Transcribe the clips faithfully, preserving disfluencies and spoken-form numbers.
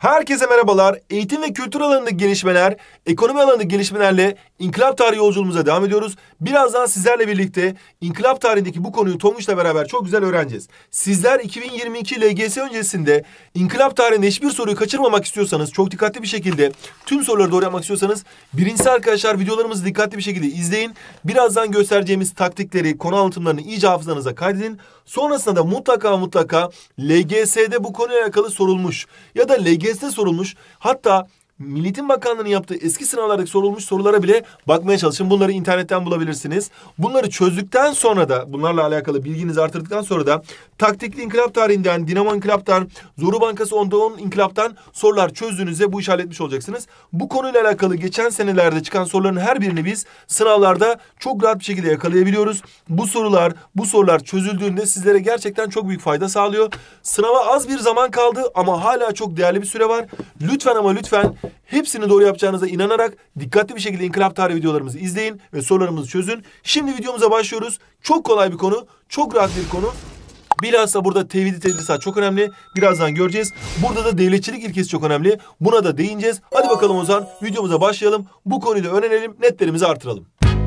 Herkese merhabalar. Eğitim ve kültür alanındaki gelişmeler, ekonomi alanındaki gelişmelerle inkılap tarihi yolculuğumuza devam ediyoruz. Birazdan sizlerle birlikte inkılap tarihindeki bu konuyu Tonguç'la beraber çok güzel öğreneceğiz. Sizler iki bin yirmi iki L G S öncesinde inkılap tarihinde hiçbir soruyu kaçırmamak istiyorsanız, çok dikkatli bir şekilde tüm soruları doğru yapmak istiyorsanız, birincisi arkadaşlar videolarımızı dikkatli bir şekilde izleyin. Birazdan göstereceğimiz taktikleri, konu anlatımlarını iyice hafızanıza kaydedin. Sonrasında da mutlaka mutlaka L G S'de bu konuyla alakalı sorulmuş ya da L G S'de sorulmuş, hatta Milli Eğitim Bakanlığı'nın yaptığı eski sınavlardaki sorulmuş sorulara bile bakmaya çalışın. Bunları internetten bulabilirsiniz. Bunları çözdükten sonra da, bunlarla alakalı bilginizi artırdıktan sonra da taktikli inkılap tarihinden, Dinamo İnkılap'tan, Zoru Bankası onda on İnkılap'tan sorular çözdüğünüzde bu işi halletmiş olacaksınız. Bu konuyla alakalı geçen senelerde çıkan soruların her birini biz sınavlarda çok rahat bir şekilde yakalayabiliyoruz. Bu sorular, bu sorular çözüldüğünde sizlere gerçekten çok büyük fayda sağlıyor. Sınava az bir zaman kaldı ama hala çok değerli bir süre var. Lütfen ama lütfen hepsini doğru yapacağınıza inanarak dikkatli bir şekilde inkılap tarihi videolarımızı izleyin ve sorularımızı çözün. Şimdi videomuza başlıyoruz. Çok kolay bir konu, çok rahat bir konu. Bilhassa burada tevhid-i tedrisat çok önemli. Birazdan göreceğiz. Burada da devletçilik ilkesi çok önemli. Buna da değineceğiz. Hadi bakalım o zaman videomuza başlayalım. Bu konuyu da öğrenelim, netlerimizi artıralım.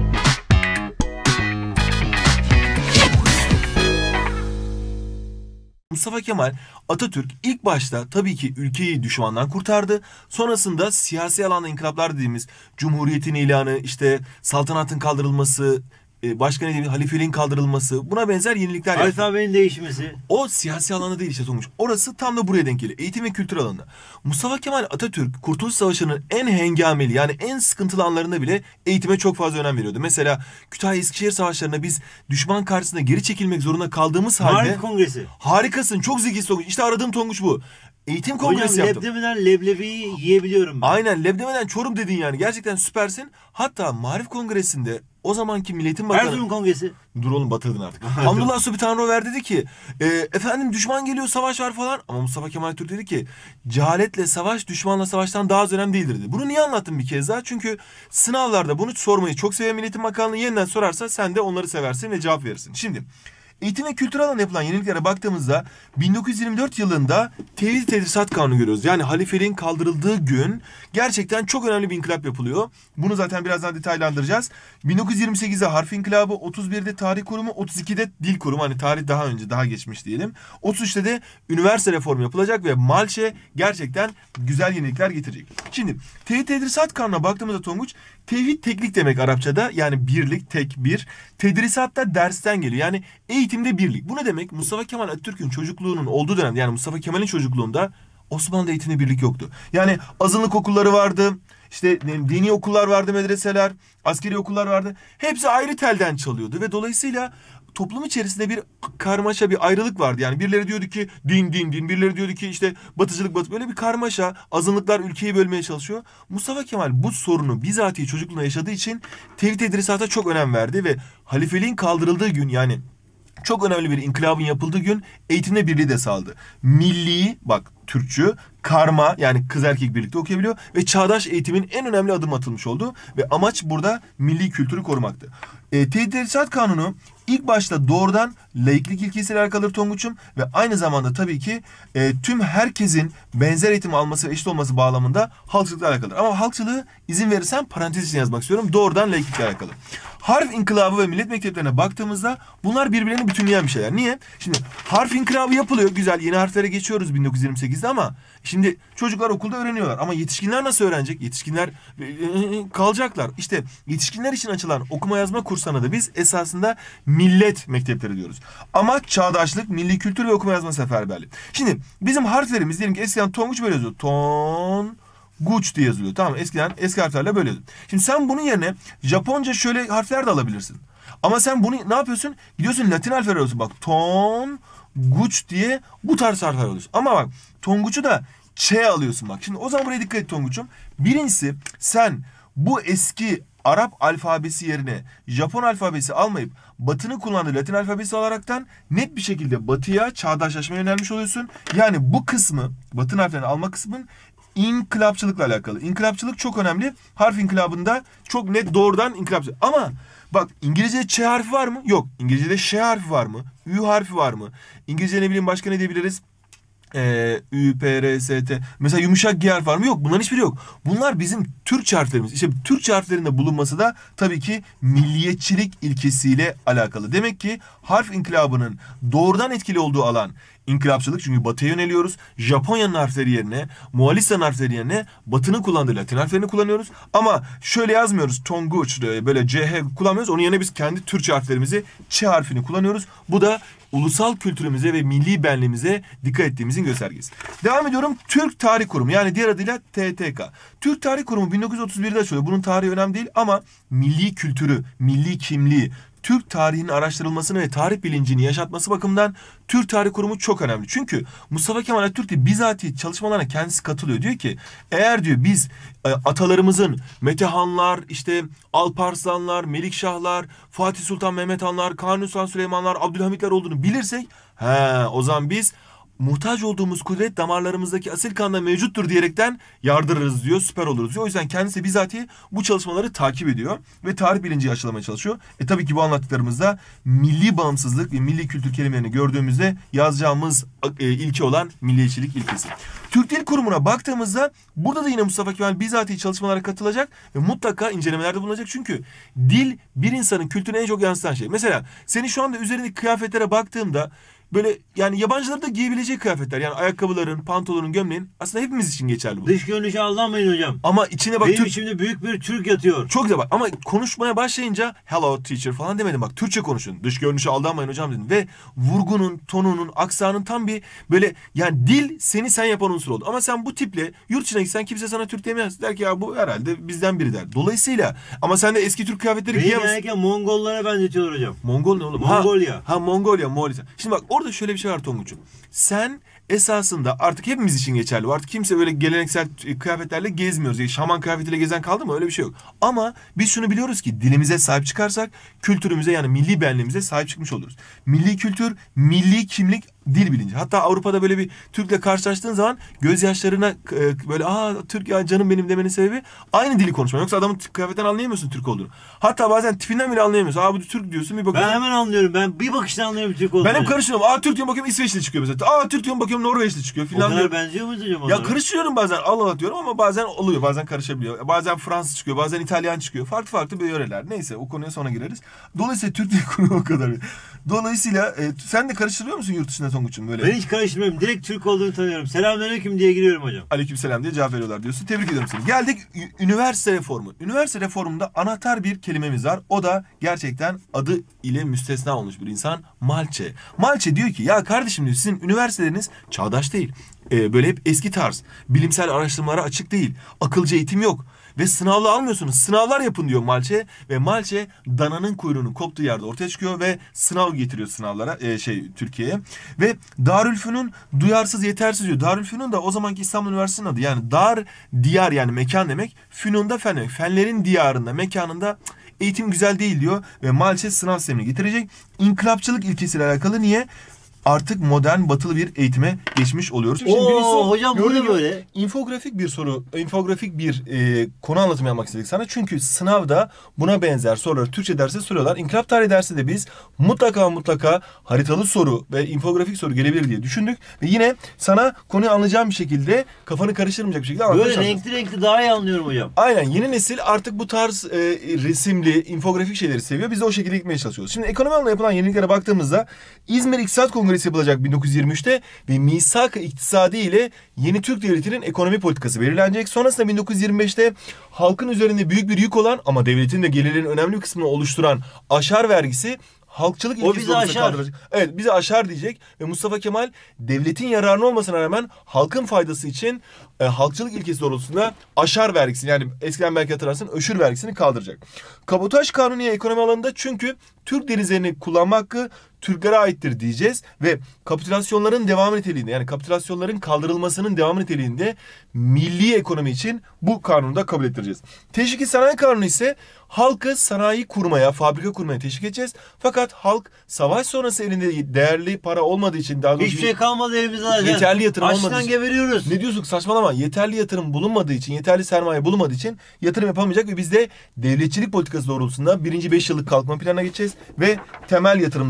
Mustafa Kemal Atatürk ilk başta tabii ki ülkeyi düşmandan kurtardı. Sonrasında siyasi alanda inkılaplar dediğimiz Cumhuriyet'in ilanı, işte saltanatın kaldırılması, başka ne diyeyim, halifeliğin kaldırılması, buna benzer yenilikler yaptı. Alfabenin değişmesi. O siyasi alanda değil işte Tonguç. Orası tam da buraya denk geliyor. Eğitim ve kültür alanında. Mustafa Kemal Atatürk Kurtuluş Savaşı'nın en hengameli, yani en sıkıntılı anlarında bile eğitime çok fazla önem veriyordu. Mesela Kütahya-Eskişehir savaşlarında biz düşman karşısında geri çekilmek zorunda kaldığımız halde... Marif Kongresi. Harikasın, çok zekisin Tonguç. İşte aradığım Tonguç bu. Eğitim kongresi Hocam, yaptım. leblemeden leblebiyi yiyebiliyorum ben. Aynen, leblemeden çorum dedin yani. Gerçekten süpersin. Hatta Marif Kongresi'nde o zamanki Milli Eğitim Bakanı... Erzurum Kongresi. Dur oğlum, batırdın artık. Hamdullah Sultanrover dedi ki e, efendim düşman geliyor, savaş var falan. Ama Mustafa Kemal Atatürk dedi ki cehaletle savaş düşmanla savaştan daha az önemli değildir dedi. Bunu niye anlattım bir kez daha? Çünkü sınavlarda bunu sormayı çok seven Milli Eğitim Bakanlığı yeniden sorarsa sen de onları seversin ve cevap verirsin. Şimdi eğitim ve kültür alanında yapılan yeniliklere baktığımızda bin dokuz yüz yirmi dört yılında Tevhid-i Tedrisat Kanunu görüyoruz. Yani halifeliğin kaldırıldığı gün gerçekten çok önemli bir inkılap yapılıyor. Bunu zaten birazdan detaylandıracağız. bin dokuz yüz yirmi sekizde Harf İnkılabı, otuz birde Tarih Kurumu, otuz ikide Dil Kurumu, hani tarih daha önce, daha geçmiş diyelim. otuz üçte de üniversite reformu yapılacak ve Malçe gerçekten güzel yenilikler getirecek. Şimdi Tevhid-i Tedrisat Kanunu'na baktığımızda Tonguç, tevhid teklik demek Arapçada, yani birlik, tek, bir. Tedrisat da dersten geliyor, yani eğitimde birlik. Bu ne demek? Mustafa Kemal Atatürk'ün çocukluğunun olduğu dönemde, yani Mustafa Kemal'in çocukluğunda Osmanlı eğitimde birlik yoktu. Yani azınlık okulları vardı, işte dini okullar vardı, medreseler, askeri okullar vardı. Hepsi ayrı telden çalıyordu ve dolayısıyla toplum içerisinde bir karmaşa, bir ayrılık vardı. Yani birileri diyordu ki din din din, birileri diyordu ki işte batıcılık batı, böyle bir karmaşa, azınlıklar ülkeyi bölmeye çalışıyor. Mustafa Kemal bu sorunu bizatihi çocukluğunda yaşadığı için tevhid tedrisata çok önem verdi ve halifeliğin kaldırıldığı gün, yani çok önemli bir inkılabın yapıldığı gün eğitimde birliği de sağladı. Milli, bak Türkçü, karma, yani kız erkek birlikte okuyabiliyor ve çağdaş eğitimin en önemli adım atılmış oldu ve amaç burada milli kültürü korumaktı. E, Tevhid-i Tedrisat Kanunu ilk başta doğrudan laiklik ilkesiyle alakalı Tonguç'um ve aynı zamanda tabii ki e, tüm herkesin benzer eğitim alması ve eşit olması bağlamında halkçılıkla alakalı. Ama halkçılığı izin verirsen parantez için yazmak istiyorum. Doğrudan laiklikle alakalı. Harf İnkılabı ve millet mekteplerine baktığımızda bunlar birbirlerini bütünleyen bir şeyler. Niye? Şimdi harf inkılabı yapılıyor. Güzel, yeni harflere geçiyoruz bin dokuz yüz yirmi sekizde ama şimdi çocuklar okulda öğreniyorlar. Ama yetişkinler nasıl öğrenecek? Yetişkinler kalacaklar. İşte yetişkinler için açılan okuma yazma kurslarına da biz esasında millet mektepleri diyoruz. Amaç çağdaşlık, milli kültür ve okuma yazma seferberliği. Şimdi bizim harflerimiz, diyelim ki eskiden Tonguç böyle yazıyor. Ton... Guç diye yazılıyor. Tamam, eskiden eski harflerle böyle yazıyor. Şimdi sen bunun yerine Japonca şöyle harfler de alabilirsin. Ama sen bunu ne yapıyorsun? Gidiyorsun Latin harfler alıyorsun. Bak ton, guç diye bu tarz harfler alıyorsun. Ama bak Tonguç'u da Ç alıyorsun bak. Şimdi o zaman buraya dikkat et Tonguç'um. Birincisi, sen bu eski Arap alfabesi yerine Japon alfabesi almayıp Batı'nın kullandığı Latin alfabesi alaraktan net bir şekilde Batı'ya, çağdaşlaşmaya yönelmiş oluyorsun. Yani bu kısmı, Batı'nın harflerini alma kısmın İnkılapçılıkla alakalı. İnkılapçılık çok önemli. Harf inkılabında çok net doğrudan inkılapçılık. Ama bak, İngilizce'de Ç harfi var mı? Yok. İngilizce'de Ş harfi var mı? Ü harfi var mı? İngilizce ne bileyim başka ne diyebiliriz? Ee, Ü, P, R, S, T. Mesela yumuşak G harfi var mı? Yok. Bunların hiçbiri yok. Bunlar bizim Türkçe harflerimiz. İşte Türkçe harflerinde bulunması da tabii ki milliyetçilik ilkesiyle alakalı. Demek ki harf inkılabının doğrudan etkili olduğu alan İnkılapçılık, çünkü batıya yöneliyoruz. Japonya'nın harfleri yerine, Moğolistan'ın harfleri yerine Batı'nın kullandığı Latin harflerini kullanıyoruz. Ama şöyle yazmıyoruz. Tonguç, böyle C H kullanmıyoruz. Onun yerine biz kendi Türkçe harflerimizi Ç harfini kullanıyoruz. Bu da ulusal kültürümüze ve milli benliğimize dikkat ettiğimizin göstergesi. Devam ediyorum. Türk Tarih Kurumu, yani diğer adıyla T T K. Türk Tarih Kurumu bin dokuz yüz otuz birde açılıyor. Bunun tarihi önemli değil ama milli kültürü, milli kimliği, Türk tarihinin araştırılmasını ve tarih bilincini yaşatması bakımından Türk Tarih Kurumu çok önemli. Çünkü Mustafa Kemal Atatürk de bizatihi çalışmalarına kendisi katılıyor. Diyor ki eğer diyor biz e, atalarımızın Metehanlar, işte Alparslanlar, Melikşahlar, Fatih Sultan Mehmet Hanlar, Kanuni Sultan Süleymanlar, Abdülhamitler olduğunu bilirsek he, o zaman biz muhtaç olduğumuz kudret damarlarımızdaki asil kanda mevcuttur diyerekten yardırırız diyor, süper oluruz diyor. O yüzden kendisi bizatihi bu çalışmaları takip ediyor ve tarih bilinci aşılamaya çalışıyor. E tabii ki bu anlattıklarımızda milli bağımsızlık ve milli kültür kelimelerini gördüğümüzde yazacağımız e, ilke olan milliyetçilik ilkesi. Türk Dil Kurumu'na baktığımızda burada da yine Mustafa Kemal bizatihi çalışmalara katılacak ve mutlaka incelemelerde bulunacak. Çünkü dil bir insanın kültürünü en çok yansıtan şey. Mesela senin şu anda üzerindeki kıyafetlere baktığımda böyle yani yabancıların da giyebileceği kıyafetler. Yani ayakkabıların, pantolonun, gömleğin aslında hepimiz için geçerli bu. Dış görünüşe aldanmayın hocam. Ama içine bak. Benim Türk... içimde büyük bir Türk yatıyor. Çok güzel bak. Ama konuşmaya başlayınca hello teacher falan demedim bak. Türkçe konuşun. Dış görünüşe aldanmayın hocam dedim. Ve vurgunun, tonunun, aksanın tam bir böyle yani dil seni sen yapan unsur oldu. Ama sen bu tiple yurt dışına gitsen kimse sana Türk demez. Der ki ya bu herhalde bizden biri der. Dolayısıyla ama sen de eski Türk kıyafetleri giyemezsin. Beni Mongollara benzetiyorlar hocam. Mongol ne oğlum? Mongolia. Ha, ha Mongolia, Moğolistan. Şimdi bak orada şöyle bir şey var Tonguç'um. Sen esasında artık hepimiz için geçerli. Artık kimse böyle geleneksel kıyafetlerle gezmiyoruz. Yani şaman kıyafetiyle gezen kaldı mı? Öyle bir şey yok. Ama biz şunu biliyoruz ki dilimize sahip çıkarsak kültürümüze yani milli benliğimize sahip çıkmış oluruz. Milli kültür, milli kimlik, dil bilinci. Hatta Avrupa'da böyle bir Türk'le karşılaştığın zaman gözyaşlarına e, böyle aa Türk ya canım benim demenin sebebi aynı dili konuşmak. Yoksa adamın kıyafetten anlayamıyorsun Türk olduğunu. Hatta bazen tipinden bile anlayamıyorsun. Aa bu Türk diyorsun bir bakıyorsun. Ben hemen anlıyorum. Ben bir bakışta anlıyorum Türk olduğunu. Ben hep karıştırıyorum. Aa Türk diyorum bakıyorum İsveçli çıkıyor mesela. Aa Türk diyorum bakıyorum Norveçli çıkıyor filan. O kadar benziyor muyuz hocam onlara? Ya karıştırıyorum bazen Allah Allah diyorum ama bazen oluyor. Bazen karışabiliyor. Bazen Fransız çıkıyor. Bazen İtalyan çıkıyor. Farklı farklı bir yöreler. Neyse o konuya sonra gireriz. Dolayısıyla Türk Dil Kurumu o kadar. Dolayısıyla e, sen de karıştırıyor musun yurt dışında Tonguç'um böyle? Ben hiç karıştırmıyorum. Direkt Türk olduğunu tanıyorum. Selamünaleyküm diye giriyorum hocam. Aleykümselam diye cevap veriyorlar diyorsun. Tebrik ediyorum seni. Geldik üniversite reformu. Üniversite reformunda anahtar bir kelimemiz var. O da gerçekten adı ile müstesna olmuş bir insan. Malçe. Malçe diyor ki ya kardeşim diyor sizin üniversiteleriniz çağdaş değil. Ee, böyle hep eski tarz. Bilimsel araştırmalara açık değil. Akılcı eğitim yok. Ve sınavla almıyorsunuz. Sınavlar yapın diyor Malçe. Ve Malçe dananın kuyruğunun koptuğu yerde ortaya çıkıyor ve sınav getiriyor sınavlara e, şey Türkiye'ye. Ve Darülfünun duyarsız yetersiz diyor. Darülfünun da o zamanki İstanbul Üniversitesi'nin adı. Yani dar diyar yani mekan demek. Fünun da fen demek. Fenlerin diyarında mekanında eğitim güzel değil diyor. Ve Malçe sınav sistemini getirecek. İnkılapçılık ilkesiyle alakalı niye? Artık modern batılı bir eğitime geçmiş oluyoruz. Oo hocam bu da böyle. İnfografik bir soru, infografik bir e, konu anlatımı yapmak istedik sana. Çünkü sınavda buna benzer soruları Türkçe dersi soruyorlar. İnkılap tarihi dersi de biz mutlaka mutlaka haritalı soru ve infografik soru gelebilir diye düşündük. Ve yine sana konuyu anlayacağım bir şekilde, kafanı karıştırmayacak bir şekilde anlatmaya Böyle renkli renkli daha iyi anlıyorum hocam. Aynen, yeni nesil artık bu tarz e, resimli, infografik şeyleri seviyor. Biz de o şekilde gitmeye çalışıyoruz. Şimdi ekonomi alanında yapılan yeniliklere baktığımızda İzmir İktisat Kongresi yapılacak bin dokuz yüz yirmi üçte ve misak-ı iktisadi ile yeni Türk Devleti'nin ekonomi politikası belirlenecek. Sonrasında bin dokuz yüz yirmi beşte halkın üzerinde büyük bir yük olan ama devletin de gelirlerin önemli bir kısmını oluşturan aşar vergisi halkçılık ilkesi dolayısıyla kaldıracak. Evet, bizi aşar diyecek ve Mustafa Kemal devletin yararına olmasına rağmen halkın faydası için e, halkçılık ilkesi doğrultusunda aşar vergisini, yani eskiden belki hatırlarsın öşür vergisini kaldıracak. Kabotaj kanuniye ekonomi alanında çünkü Türk denizlerini kullanma hakkı Türklere aittir diyeceğiz ve kapitülasyonların devam niteliğinde, yani kapitülasyonların kaldırılmasının devam niteliğinde milli ekonomi için bu kanunu da kabul ettireceğiz. Teşviki sanayi kanunu ise halkı sanayi kurmaya, fabrika kurmaya teşvik edeceğiz. Fakat halk savaş sonrası elinde değerli para olmadığı için, daha doğrusu hiçbir şey kalmadı elimizde zaten. Yeterli yatırım olmadığı Açlıktan için. geberiyoruz. Ne diyorsun, saçmalama. Yeterli yatırım bulunmadığı için, yeterli sermaye bulunmadığı için yatırım yapamayacak ve biz de devletçilik politikası doğrultusunda birinci beş yıllık kalkınma planına geçeceğiz ve temel yatırımları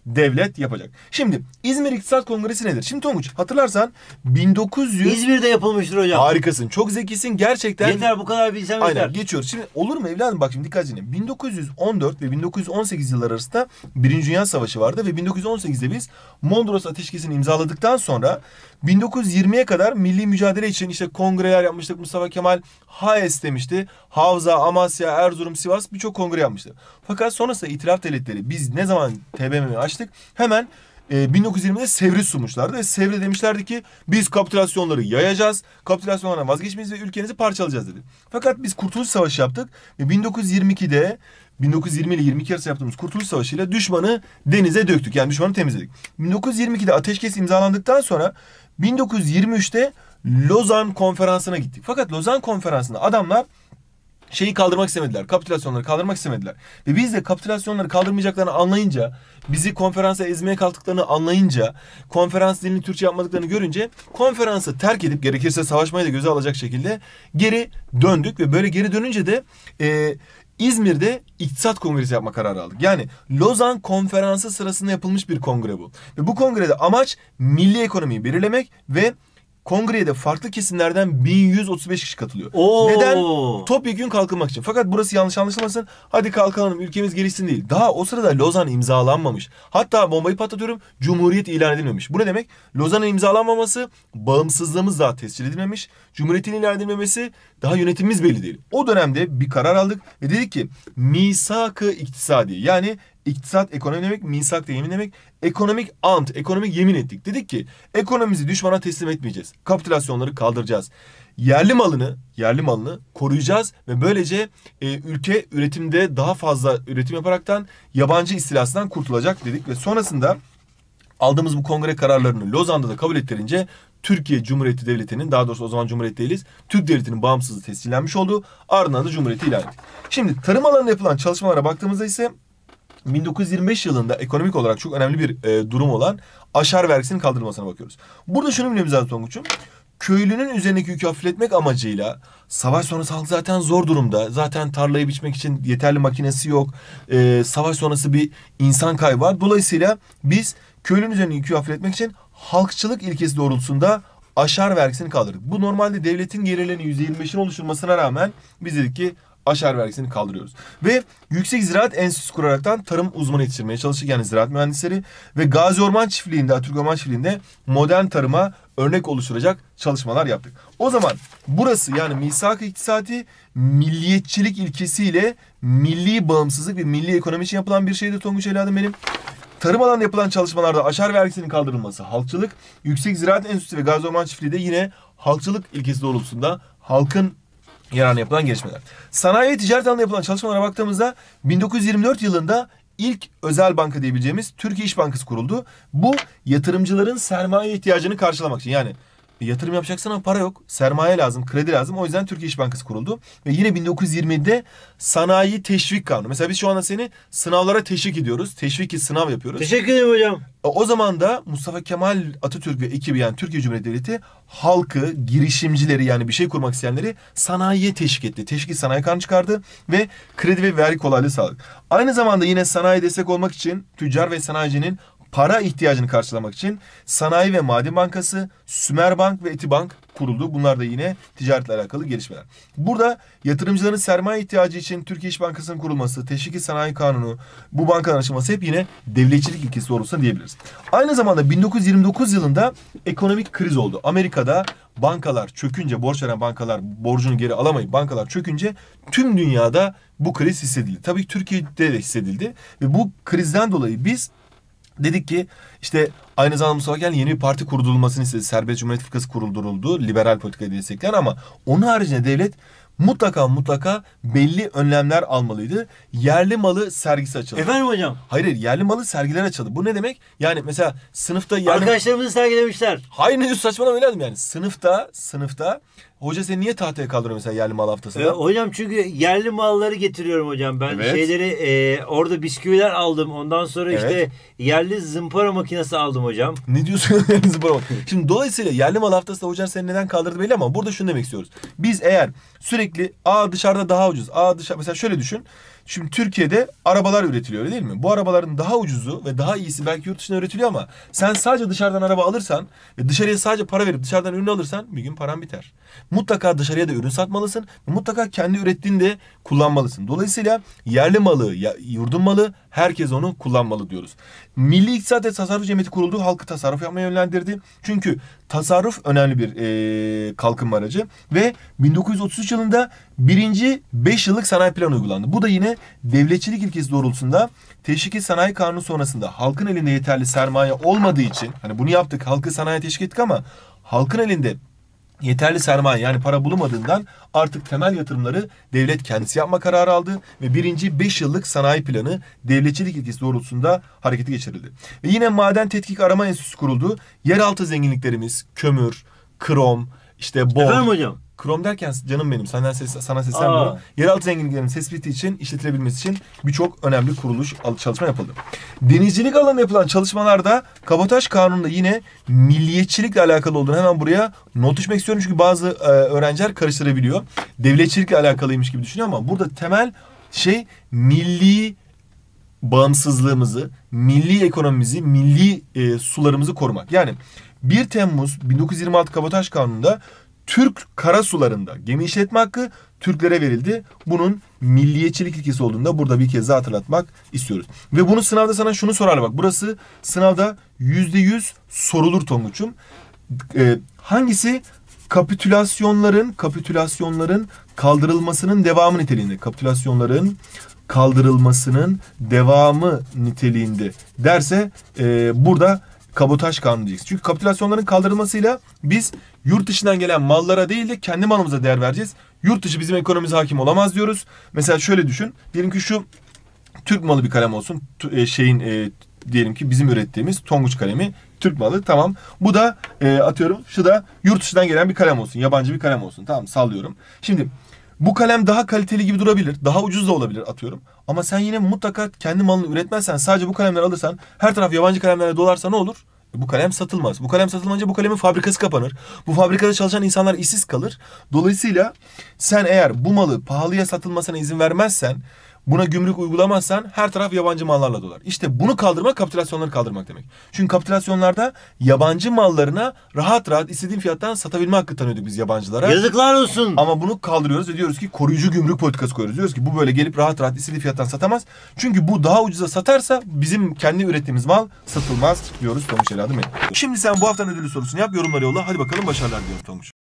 devlet yapacak. Şimdi İzmir İktisat Kongresi nedir? Şimdi Tonguç hatırlarsan bin dokuz yüz... İzmir'de yapılmıştır hocam. Harikasın. Çok zekisin gerçekten. Yeter bu kadar bilsem yeter. Aynen geçiyoruz. Şimdi olur mu evladım bak şimdi dikkat edin. bin dokuz yüz on dört ve bin dokuz yüz on sekiz yılları arasında Birinci Dünya Savaşı vardı ve bin dokuz yüz on sekizde biz Mondros Ateşkesi'ni imzaladıktan sonra bin dokuz yüz yirmiye kadar milli mücadele için işte kongreler yapmıştık. Mustafa Kemal H A E S demişti. Havza, Amasya, Erzurum, Sivas birçok kongre yapmıştı. Fakat sonrasında İtilaf Devletleri biz ne zaman T B M M'yi açtık hemen e, bin dokuz yüz yirmide Sevr'i sunmuşlardı ve Sevr'e demişlerdi ki biz kapitülasyonları yayacağız. Kapitülasyonlardan vazgeçmeyiz ve ülkenizi parçalayacağız dedi. Fakat biz Kurtuluş Savaşı yaptık ve bin dokuz yüz yirmi ikide bin dokuz yüz yirmi ile yirmi iki arası yaptığımız Kurtuluş Savaşı ile düşmanı denize döktük. Yani düşmanı temizledik. bin dokuz yüz yirmi ikide ateşkes imzalandıktan sonra bin dokuz yüz yirmi üçte Lozan Konferansı'na gittik. Fakat Lozan Konferansı'nda adamlar şeyi kaldırmak istemediler. Kapitülasyonları kaldırmak istemediler. Ve biz de kapitülasyonları kaldırmayacaklarını anlayınca, bizi konferansa ezmeye kalktıklarını anlayınca, konferans dilini Türkçe yapmadıklarını görünce konferansı terk edip gerekirse savaşmayı da göze alacak şekilde geri döndük. Ve böyle geri dönünce de e, İzmir'de İktisat Kongresi yapma kararı aldık. Yani Lozan Konferansı sırasında yapılmış bir kongre bu. Ve bu kongrede amaç milli ekonomiyi belirlemek ve kongreye de farklı kesimlerden bin yüz otuz beş kişi katılıyor. Oo. Neden? Topyekün kalkınmak için. Fakat burası yanlış anlaşılmasın. Hadi kalkalım ülkemiz gelişsin değil. Daha o sırada Lozan imzalanmamış. Hatta bombayı patlatıyorum. Cumhuriyet ilan edilmemiş. Bu ne demek? Lozan'ın imzalanmaması bağımsızlığımız daha tescil edilmemiş. Cumhuriyetin ilan edilmemesi daha yönetimimiz belli değil. O dönemde bir karar aldık ve dedik ki misak-ı iktisadi yani İktisat, ekonomi demek, misak da yemin demek. Ekonomik ant, ekonomik yemin ettik. Dedik ki ekonomimizi düşmana teslim etmeyeceğiz. Kapitülasyonları kaldıracağız. Yerli malını, yerli malını koruyacağız ve böylece e, ülke üretimde daha fazla üretim yaparaktan yabancı istilasından kurtulacak dedik ve sonrasında aldığımız bu kongre kararlarını Lozan'da da kabul ettirince Türkiye Cumhuriyeti Devleti'nin, daha doğrusu o zaman Cumhuriyet değiliz, Türk Devleti'nin bağımsızlığı tescillenmiş oldu. Ardından da Cumhuriyeti ilan ettik. Şimdi tarım alanında yapılan çalışmalara baktığımızda ise bin dokuz yüz yirmi beş yılında ekonomik olarak çok önemli bir e, durum olan aşar vergisinin kaldırılmasına bakıyoruz. Burada şunu bilmemiz lazım Tonguç'um. Köylünün üzerindeki yükü hafifletmek amacıyla savaş sonrası halk zaten zor durumda. Zaten tarlayı biçmek için yeterli makinesi yok. E, savaş sonrası bir insan kaybı var. Dolayısıyla biz köylünün üzerindeki yükü hafifletmek için halkçılık ilkesi doğrultusunda aşar vergisini kaldırdık. Bu normalde devletin gelirlerinin yüzde yirmi beşini oluşturmasına rağmen biz dedik ki aşar vergisini kaldırıyoruz. Ve Yüksek Ziraat Enstitüsü kuraraktan tarım uzmanı yetiştirmeye çalıştık. Yani ziraat mühendisleri ve Gazi Orman Çiftliği'nde, Atatürk Orman Çiftliği'nde modern tarıma örnek oluşturacak çalışmalar yaptık. O zaman burası yani misak-ı iktisadi milliyetçilik ilkesiyle milli bağımsızlık ve milli ekonomi için yapılan bir şeydi Tonguç evladım benim. Tarım alanında yapılan çalışmalarda aşar vergisinin kaldırılması, halkçılık, Yüksek Ziraat Enstitüsü ve Gazi Orman Çiftliği de yine halkçılık ilkesi doğrultusunda halkın yararına yapılan gelişmeler. Sanayi ve ticaret alanında yapılan çalışmalara baktığımızda bin dokuz yüz yirmi dört yılında ilk özel banka diyebileceğimiz Türkiye İş Bankası kuruldu. Bu yatırımcıların sermaye ihtiyacını karşılamak için. Yani bir yatırım yapacaksın ama para yok. Sermaye lazım, kredi lazım. O yüzden Türkiye İş Bankası kuruldu. Ve yine bin dokuz yüz yirmide sanayi teşvik kanunu. Mesela biz şu anda seni sınavlara teşvik ediyoruz. Teşviki sınav yapıyoruz. Teşekkür ederim hocam. O zaman da Mustafa Kemal Atatürk ve ekibi yani Türkiye Cumhuriyeti Devleti halkı, girişimcileri yani bir şey kurmak isteyenleri sanayiye teşvik etti. Teşvik sanayi kanunu çıkardı ve kredi ve vergi kolaylığı sağladı. Aynı zamanda yine sanayi destek olmak için tüccar ve sanayicinin para ihtiyacını karşılamak için Sanayi ve Maden Bankası, Sümerbank ve Etibank kuruldu. Bunlar da yine ticaretle alakalı gelişmeler. Burada yatırımcıların sermaye ihtiyacı için Türkiye İş Bankası'nın kurulması, Teşviki Sanayi Kanunu, bu bankaların açılması hep yine devletçilik ilkesi doğrultusunda diyebiliriz. Aynı zamanda bin dokuz yüz yirmi dokuz yılında ekonomik kriz oldu. Amerika'da bankalar çökünce, borç veren bankalar borcunu geri alamayıp bankalar çökünce tüm dünyada bu kriz hissedildi. Tabii Türkiye'de de hissedildi ve bu krizden dolayı biz dedik ki işte aynı zamanda Mustafa Kemal yeni bir parti kurulmasını istedi. Serbest Cumhuriyet Fırkası kurulduruldu. Liberal politikayı destekleyen ama onun haricinde devlet mutlaka mutlaka belli önlemler almalıydı. Yerli malı sergisi açıldı. Efendim hocam? Hayır, yerli malı sergiler açıldı. Bu ne demek? Yani mesela sınıfta yerli... Arkadaşlarımızı sergilemişler. Hayır ne diyorsun, saçmalama evladım yani. Sınıfta, sınıfta hoca seni niye tahtaya kaldırıyor mesela yerli mal haftasında? Ee, hocam çünkü yerli malları getiriyorum hocam. Ben Evet. şeyleri e, orada bisküviler aldım. Ondan sonra Evet. işte yerli zımpara makinesi aldım hocam. Ne diyorsun? Şimdi dolayısıyla yerli mal haftasında hocan seni neden kaldırdı belli ama burada şunu demek istiyoruz. Biz eğer sürekli aa dışarıda daha ucuz, aa dışarı mesela şöyle düşün. Şimdi Türkiye'de arabalar üretiliyor öyle değil mi? Bu arabaların daha ucuzu ve daha iyisi belki yurt dışında üretiliyor ama sen sadece dışarıdan araba alırsan ve dışarıya sadece para verip dışarıdan ürün alırsan bir gün paran biter. Mutlaka dışarıya da ürün satmalısın ve mutlaka kendi ürettiğini de kullanmalısın. Dolayısıyla yerli malı, yurdun malı herkes onu kullanmalı diyoruz. Milli İktisat ve Tasarruf Cemiyeti kuruldu, halkı tasarruf yapmaya yönlendirdi. Çünkü tasarruf önemli bir e, kalkınma aracı ve bin dokuz yüz otuz üç yılında birinci beş yıllık sanayi planı uygulandı. Bu da yine devletçilik ilkesi doğrultusunda Teşviki Sanayi Kanunu sonrasında halkın elinde yeterli sermaye olmadığı için, hani bunu yaptık, halkı sanayiye teşvik ettik ama halkın elinde yeterli sermaye yani para bulunmadığından artık temel yatırımları devlet kendisi yapma kararı aldı ve birinci beş yıllık sanayi planı devletçilik ilkesi doğrultusunda harekete geçirildi. Ve yine Maden Tetkik Arama Enstitüsü kuruldu. Yeraltı zenginliklerimiz, kömür, krom, işte bor. Efendim hocam? Krom derken canım benim senden ses, sana seslenmiyorum. Yeraltı zenginliklerinin tespiti için, işletilebilmesi için birçok önemli kuruluş çalışma yapıldı. Denizcilik alanında yapılan çalışmalarda Kabataş Kanunu'nda yine milliyetçilikle alakalı olduğunu hemen buraya not düşmek istiyorum. Çünkü bazı e, öğrenciler karıştırabiliyor. Devletçilikle alakalıymış gibi düşünüyor ama burada temel şey milli bağımsızlığımızı, milli ekonomimizi, milli e, sularımızı korumak. Yani bir Temmuz bin dokuz yüz yirmi altı Kabataş Kanunu'nda Türk karasularında gemi işletme hakkı Türklere verildi. Bunun milliyetçilik ilkesi olduğunda burada bir kez daha hatırlatmak istiyoruz. Ve bunu sınavda sana şunu sorarlar bak. Burası sınavda yüzde yüz sorulur Tonguç'um. Ee, hangisi kapitülasyonların kapitülasyonların kaldırılmasının devamı niteliğinde? Kapitülasyonların kaldırılmasının devamı niteliğinde derse e, burada Kabataş Kanunu diyeceksin. Çünkü kapitülasyonların kaldırılmasıyla biz yurt dışından gelen mallara değil de kendi malımıza değer vereceğiz. Yurt dışı bizim ekonomimize hakim olamaz diyoruz. Mesela şöyle düşün. Diyelim ki şu Türk malı bir kalem olsun. T- şeyin e, diyelim ki bizim ürettiğimiz Tonguç kalemi Türk malı. Tamam. Bu da e, atıyorum şu da yurt dışından gelen bir kalem olsun. Yabancı bir kalem olsun. Tamam sallıyorum. Şimdi bu kalem daha kaliteli gibi durabilir. Daha ucuz da olabilir atıyorum. Ama sen yine mutlaka kendi malını üretmezsen sadece bu kalemleri alırsan her taraf yabancı kalemlerle dolarsa ne olur? Bu kalem satılmaz. Bu kalem satılmayınca bu kalemin fabrikası kapanır. Bu fabrikada çalışan insanlar işsiz kalır. Dolayısıyla sen eğer bu malı pahalıya satılmasına izin vermezsen, buna gümrük uygulamazsan her taraf yabancı mallarla dolar. İşte bunu kaldırmak kapitülasyonları kaldırmak demek. Çünkü kapitülasyonlarda yabancı mallarına rahat rahat istediğin fiyattan satabilme hakkı tanıyorduk biz yabancılara. Yazıklar olsun. Ama bunu kaldırıyoruz ve diyoruz ki koruyucu gümrük politikası koyuyoruz. Diyoruz ki bu böyle gelip rahat rahat istediği fiyattan satamaz. Çünkü bu daha ucuza satarsa bizim kendi ürettiğimiz mal satılmaz diyoruz Tonguç evladım benim. Şimdi sen bu haftanın ödüllü sorusunu yap, yorumları yolla. Hadi bakalım başarılar diyorum Tonguç.